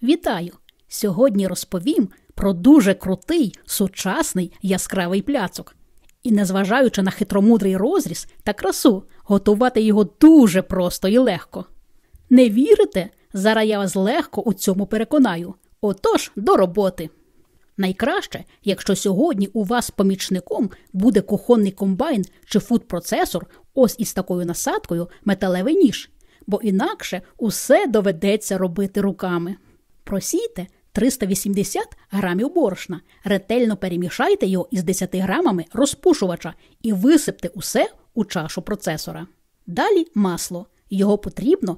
Вітаю! Сьогодні розповім про дуже крутий, сучасний, яскравий пляцок. І незважаючи на хитромудрий розріз та красу, готувати його дуже просто і легко. Не вірите? Зараз я вас легко у цьому переконаю. Отож, до роботи! Найкраще, якщо сьогодні у вас помічником буде кухонний комбайн чи фуд-процесор ось із такою насадкою металевий ніж, бо інакше усе доведеться робити руками. Просійте 380 грамів борошна, ретельно перемішайте його із 10 грамами розпушувача і висипте усе у чашу процесора. Далі масло. Його потрібно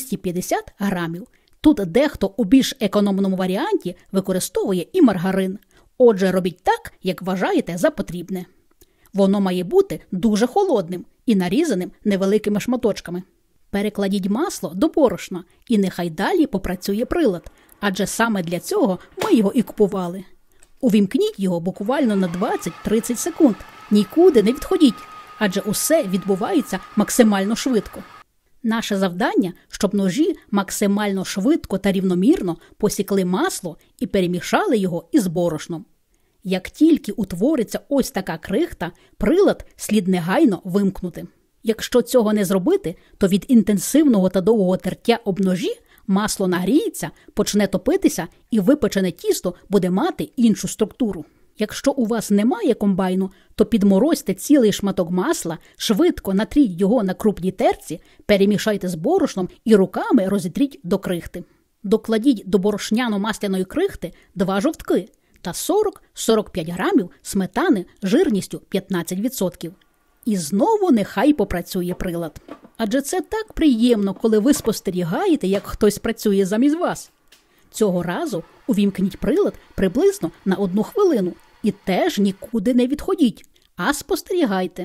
250 грамів. Тут дехто у більш економному варіанті використовує і маргарин. Отже, робіть так, як вважаєте за потрібне. Воно має бути дуже холодним і нарізаним невеликими шматочками. Перекладіть масло до борошна і нехай далі попрацює прилад, адже саме для цього ми його і купували. Увімкніть його буквально на 20-30 секунд. Нікуди не відходіть, адже усе відбувається максимально швидко. Наше завдання, щоб ножі максимально швидко та рівномірно посікли масло і перемішали його із борошном. Як тільки утвориться ось така крихта, прилад слід негайно вимкнути. Якщо цього не зробити, то від інтенсивного та довгого тертя об ножі масло нагріється, почне топитися і випечене тісто буде мати іншу структуру. Якщо у вас немає комбайну, то підморозьте цілий шматок масла, швидко натріть його на крупній терці, перемішайте з борошном і руками розітріть до крихти. Докладіть до борошняно-масляної крихти 2 жовтки та 40-45 грамів сметани жирністю 15%. І знову нехай попрацює прилад. Адже це так приємно, коли ви спостерігаєте, як хтось працює замість вас. Цього разу увімкніть прилад приблизно на 1 хвилину і теж нікуди не відходіть, а спостерігайте.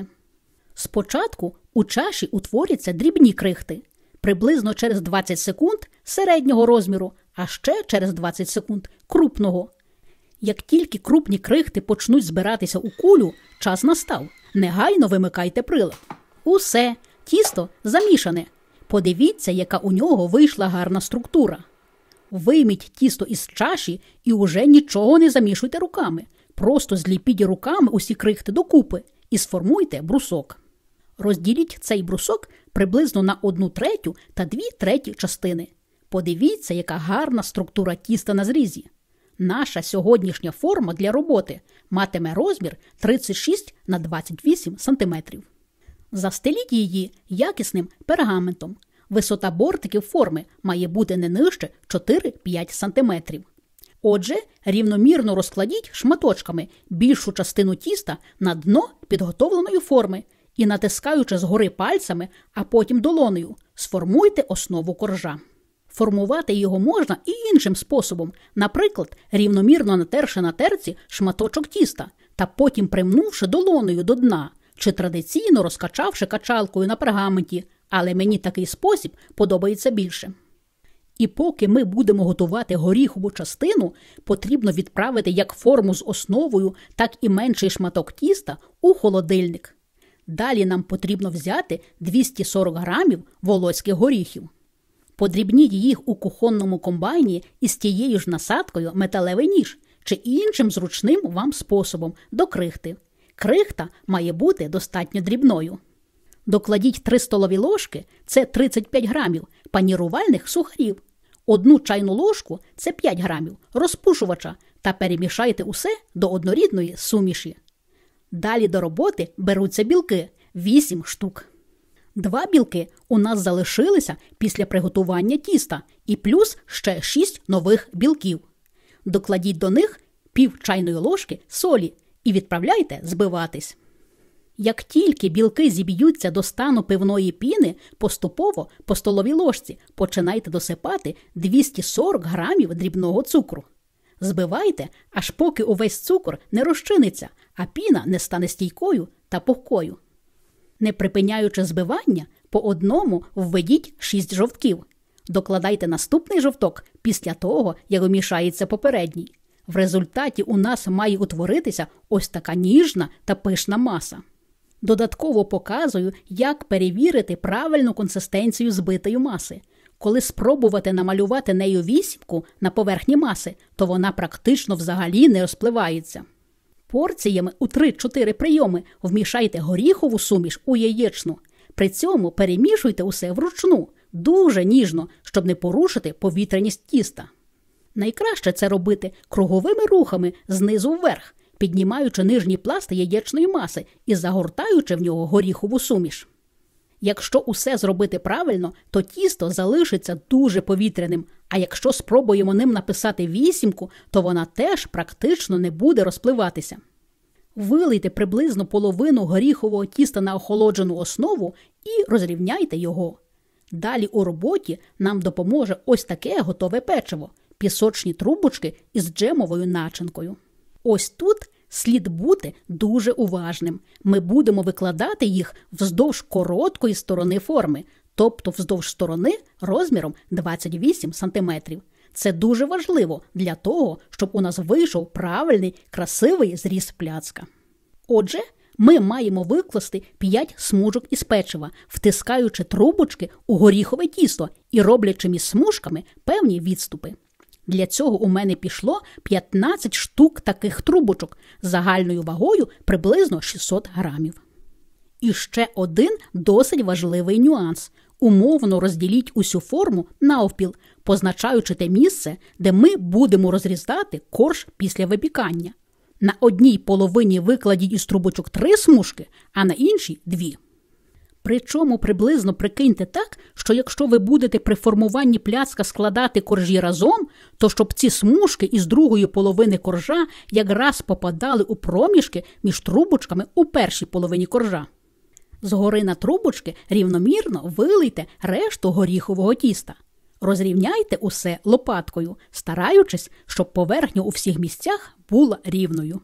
Спочатку у чаші утворяться дрібні крихти, приблизно через 20 секунд середнього розміру, а ще через 20 секунд крупного. Як тільки крупні крихти почнуть збиратися у кулю, час настав. Негайно вимикайте прилад. Усе, тісто замішане. Подивіться, яка у нього вийшла гарна структура. Вийміть тісто із чаші і уже нічого не замішуйте руками. Просто зліпіть руками усі крихти докупи і сформуйте брусок. Розділіть цей брусок приблизно на 1/3 та 2/3 частини. Подивіться, яка гарна структура тіста на зрізі. Наша сьогоднішня форма для роботи матиме розмір 36 на 28 см. Застеліть її якісним пергаментом. Висота бортиків форми має бути не нижче 4-5 см. Отже, рівномірно розкладіть шматочками більшу частину тіста на дно підготовленої форми і, натискаючи згори пальцями, а потім долонею, сформуйте основу коржа. Формувати його можна і іншим способом, наприклад, рівномірно натерши на терці шматочок тіста та потім примнувши долонею до дна, чи традиційно розкачавши качалкою на пергаменті, але мені такий спосіб подобається більше. І поки ми будемо готувати горіхову частину, потрібно відправити як форму з основою, так і менший шматок тіста у холодильник. Далі нам потрібно взяти 240 грамів волоських горіхів. Подрібніть їх у кухонному комбайні із тією ж насадкою металевий ніж чи іншим зручним вам способом до крихти. Крихта має бути достатньо дрібною. Докладіть 3 столові ложки, це 35 грамів, панірувальних сухарів, 1 чайну ложку, це 5 грамів, розпушувача та перемішайте усе до однорідної суміші. Далі до роботи беруться білки – 8 штук. 2 білки у нас залишилися після приготування тіста і плюс ще 6 нових білків. Докладіть до них пів чайної ложки солі і відправляйте збиватись. Як тільки білки зіб'ються до стану пивної піни, поступово по столовій ложці починайте досипати 240 грамів дрібного цукру. Збивайте, аж поки увесь цукор не розчиниться, а піна не стане стійкою та пухкою. Не припиняючи збивання, по одному введіть 6 жовтків. Докладайте наступний жовток після того, як вмішається попередній. В результаті у нас має утворитися ось така ніжна та пишна маса. Додатково показую, як перевірити правильну консистенцію збитої маси. Коли спробувати намалювати нею вісімку на поверхні маси, то вона практично взагалі не розпливається. Порціями у 3-4 прийоми вмішайте горіхову суміш у яєчну. При цьому перемішуйте усе вручну, дуже ніжно, щоб не порушити повітряність тіста. Найкраще це робити круговими рухами знизу вверх, піднімаючи нижній пласт яєчної маси і загортаючи в нього горіхову суміш. Якщо усе зробити правильно, то тісто залишиться дуже повітряним, а якщо спробуємо ним написати вісімку, то вона теж практично не буде розпливатися. Вилийте приблизно половину горіхового тіста на охолоджену основу і розрівняйте його. Далі у роботі нам допоможе ось таке готове печиво – пісочні трубочки із джемовою начинкою. Ось тут слід бути дуже уважним. Ми будемо викладати їх вздовж короткої сторони форми, тобто вздовж сторони розміром 28 см. Це дуже важливо для того, щоб у нас вийшов правильний, красивий зріз пляцка. Отже, ми маємо викласти 5 смужок із печива, втискаючи трубочки у горіхове тісто і роблячи між смужками певні відступи. Для цього у мене пішло 15 штук таких трубочок загальною вагою приблизно 600 грамів. І ще один досить важливий нюанс. Умовно розділіть усю форму навпіл, позначаючи те місце, де ми будемо розрізати корж після випікання. На одній половині викладіть із трубочок 3 смужки, а на іншій – 2. Причому приблизно прикиньте так, що якщо ви будете при формуванні пляцка складати коржі разом, то щоб ці смужки із другої половини коржа якраз попадали у проміжки між трубочками у першій половині коржа. Згори на трубочки рівномірно вилийте решту горіхового тіста. Розрівняйте усе лопаткою, стараючись, щоб поверхня у всіх місцях була рівною.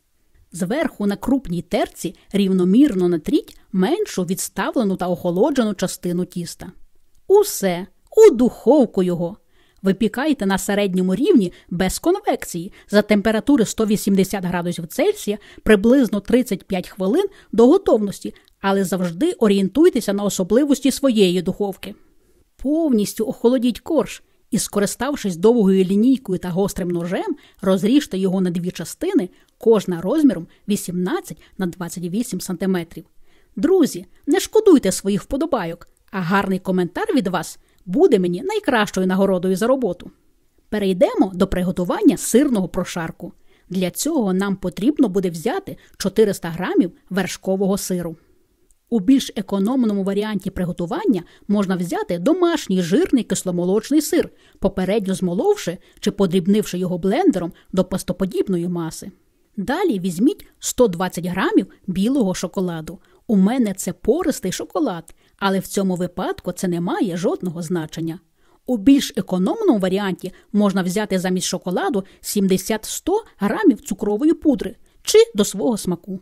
Зверху на крупній терці рівномірно натріть меншу відставлену та охолоджену частину тіста. Усе, у духовку його. Випікайте на середньому рівні без конвекції за температури 180 градусів Цельсія приблизно 35 хвилин до готовності, але завжди орієнтуйтеся на особливості своєї духовки. Повністю охолодіть корж і, скориставшись довгою лінійкою та гострим ножем, розріжте його на 2 частини, кожна розміром 18 на 28 см. Друзі, не шкодуйте своїх вподобайок, а гарний коментар від вас буде мені найкращою нагородою за роботу. Перейдемо до приготування сирного прошарку. Для цього нам потрібно буде взяти 400 грамів вершкового сиру. У більш економному варіанті приготування можна взяти домашній жирний кисломолочний сир, попередньо змоловши чи подрібнивши його блендером до пастоподібної маси. Далі візьміть 120 грамів білого шоколаду. У мене це пористий шоколад, але в цьому випадку це не має жодного значення. У більш економному варіанті можна взяти замість шоколаду 70-100 грамів цукрової пудри чи до свого смаку.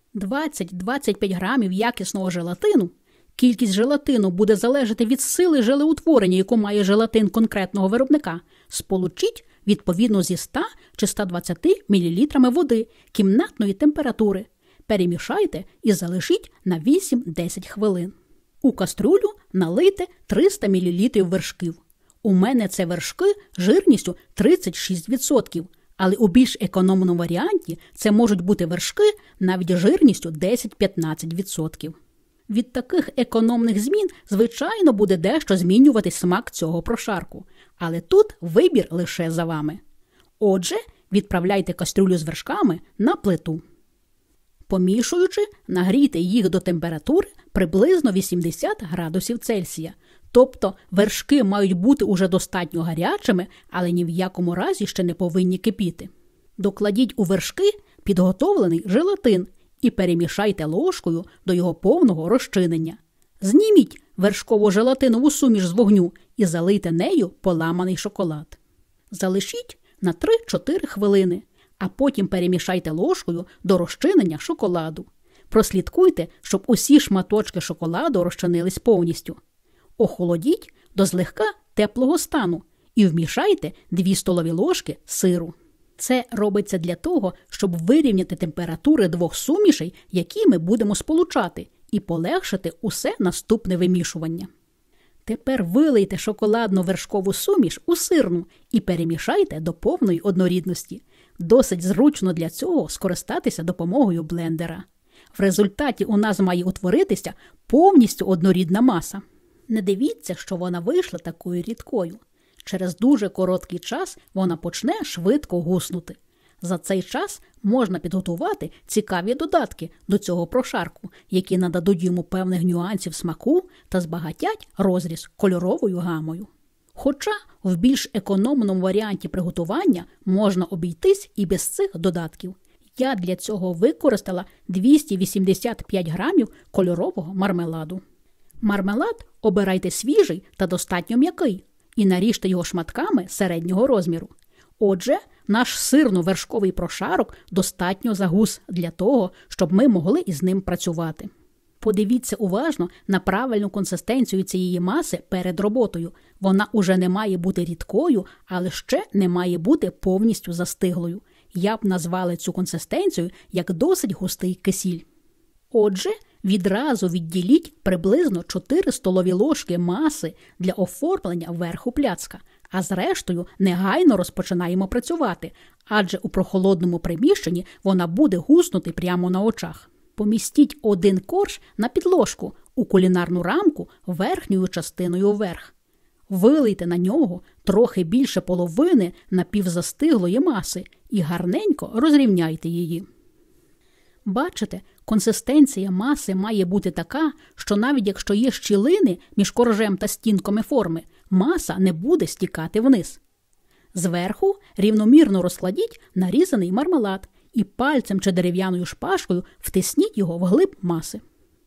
20-25 грамів якісного желатину. Кількість желатину буде залежати від сили желеутворення, яку має желатин конкретного виробника. Сполучіть відповідно зі 100 чи 120 мл води кімнатної температури. Перемішайте і залишіть на 8-10 хвилин. У кастрюлю налийте 300 мл вершків. У мене це вершки жирністю 36%. Але у більш економному варіанті це можуть бути вершки навіть жирністю 10-15%. Від таких економних змін, звичайно, буде дещо змінювати смак цього прошарку. Але тут вибір лише за вами. Отже, відправляйте кастрюлю з вершками на плиту. Помішуючи, нагрійте їх до температури приблизно 80 градусів Цельсія. Тобто вершки мають бути уже достатньо гарячими, але ні в якому разі ще не повинні кипіти. Докладіть у вершки підготовлений желатин і перемішайте ложкою до його повного розчинення. Зніміть вершково-желатинову суміш з вогню і залийте нею поламаний шоколад. Залишіть на 3-4 хвилини, а потім перемішайте ложкою до розчинення шоколаду. Прослідкуйте, щоб усі шматочки шоколаду розчинились повністю. Охолодіть до злегка теплого стану і вмішайте 2 столові ложки сиру. Це робиться для того, щоб вирівняти температури двох сумішей, які ми будемо сполучати, і полегшити усе наступне вимішування. Тепер вилийте шоколадно-вершкову суміш у сирну і перемішайте до повної однорідності. Досить зручно для цього скористатися допомогою блендера. В результаті у нас має утворитися повністю однорідна маса. Не дивіться, що вона вийшла такою рідкою. Через дуже короткий час вона почне швидко гуснути. За цей час можна підготувати цікаві додатки до цього прошарку, які нададуть йому певних нюансів смаку та збагатять розріз кольоровою гамою. Хоча в більш економному варіанті приготування можна обійтись і без цих додатків. Я для цього використала 285 грамів кольорового мармеладу. Мармелад обирайте свіжий та достатньо м'який і наріжте його шматками середнього розміру. Отже, наш сирно-вершковий прошарок достатньо загус для того, щоб ми могли із ним працювати. Подивіться уважно на правильну консистенцію цієї маси перед роботою. Вона уже не має бути рідкою, але ще не має бути повністю застиглою. Я б назвала цю консистенцію як досить густий кисіль. Отже, відразу відділіть приблизно 4 столові ложки маси для оформлення верху пляцка, а зрештою негайно розпочинаємо працювати, адже у прохолодному приміщенні вона буде гуснути прямо на очах. Помістіть один корж на підложку у кулінарну рамку верхньою частиною вверх. Вилийте на нього трохи більше половини напівзастиглої маси і гарненько розрівняйте її. Бачите, консистенція маси має бути така, що навіть якщо є щілини між коржем та стінками форми, маса не буде стікати вниз. Зверху рівномірно розкладіть нарізаний мармелад і пальцем чи дерев'яною шпажкою втисніть його вглиб маси.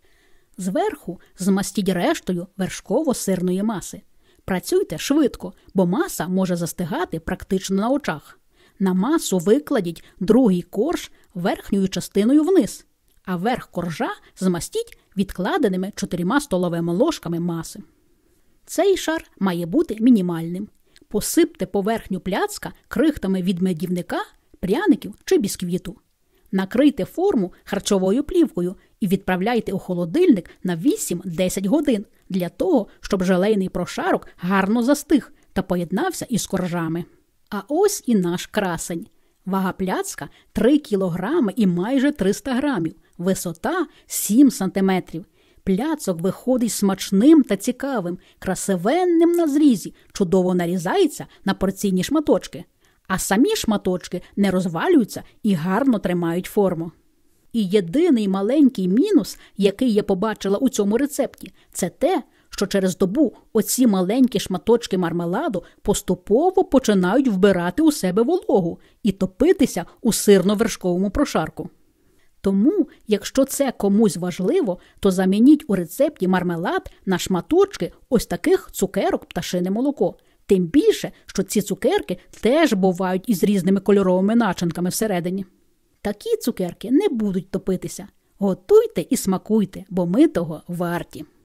Зверху змастіть рештою вершково-сирної маси. Працюйте швидко, бо маса може застигати практично на очах. На масу викладіть другий корж верхньою частиною вниз, а верх коржа змастіть відкладеними 4 столовими ложками маси. Цей шар має бути мінімальним. Посипте поверхню пляцка крихтами від медівника, пряників чи бісквіту. Накрийте форму харчовою плівкою і відправляйте у холодильник на 8-10 годин для того, щоб желейний прошарок гарно застиг та поєднався із коржами. А ось і наш красень. Вага пляцка 3 кілограми і майже 300 грамів, висота 7 сантиметрів. Пляцок виходить смачним та цікавим, красивенним на зрізі, чудово нарізається на порційні шматочки. А самі шматочки не розвалюються і гарно тримають форму. І єдиний маленький мінус, який я побачила у цьому рецепті, це те, що через добу оці маленькі шматочки мармеладу поступово починають вбирати у себе вологу і топитися у сирно-вершковому прошарку. Тому, якщо це комусь важливо, то замініть у рецепті мармелад на шматочки ось таких цукерок пташине молоко. Тим більше, що ці цукерки теж бувають із різними кольоровими начинками всередині. Такі цукерки не будуть топитися. Готуйте і смакуйте, бо ми того варті.